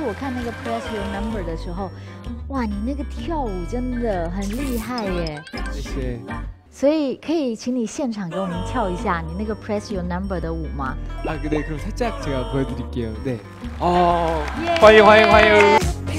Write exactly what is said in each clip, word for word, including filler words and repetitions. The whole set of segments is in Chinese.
我看那个 Press Your Number 的时候，哇，你那个跳舞真的很厉害耶！ 谢谢。 所以可以请你现场给我们跳一下你那个 Press Your Number 的舞吗？ 아, 네, 그럼 살짝 제가 보여드릴게요. 네. 어, 예. 환영, 환영, 환영.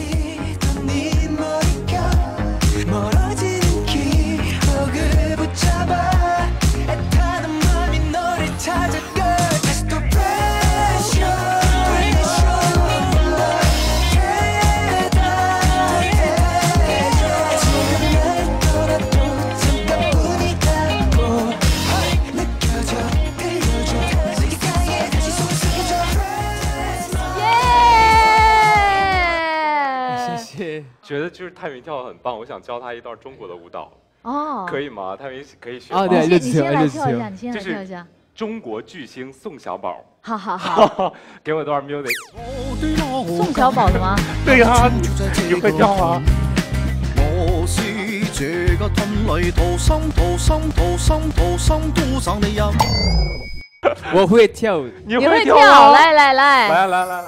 예. 觉得就是泰明跳得很棒，我想教他一段中国的舞蹈。 哦， 可以吗？泰明可以学啊， 吗？ 对， 你先来跳一下，你先来这跳一下。 是中国巨星宋小宝。 好好好， 给我段 music。 宋小宝的吗？ 对呀，你你会跳吗？ 我是这个吞里逃生逃生逃生逃生都上的人。 我会跳舞， 你你会跳跳？ 吗？ 来来来， 来来来来。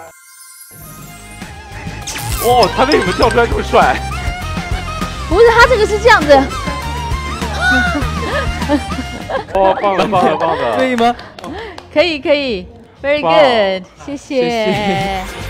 哦，他为什么跳出来这么帅？ 不是他这个是这样子。 哦，棒了棒了棒了！ 可以吗？ 可以可以 ，very 棒 good，谢谢。 谢谢